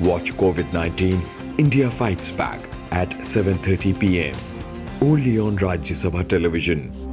Watch COVID-19, India Fights Back at 7:30 p.m. only on Rajya Sabha television.